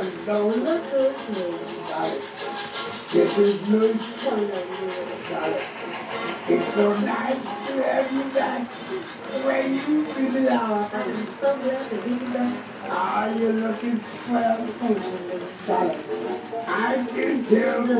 Dolly. Look good to me. Dolly. This is Lucy. Dolly. It's so nice to have you back where you really are. I'm so glad to be back. Ah, you're looking swell. Thank you, Lily. Dolly. I can tell